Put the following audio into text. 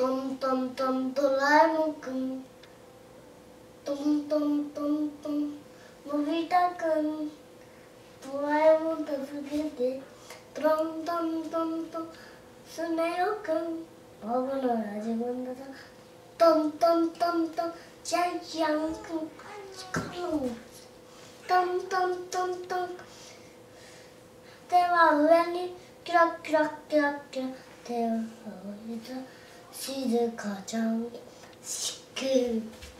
トントントンドラえもんくんトントントントンのび太くんドラえもん助けてトントントントンスネ夫くん僕のラジコンだぞトントントントンジャイアンくん力をトントントントン手は上にキラキラキラキラ手を上げた静香ちゃんしく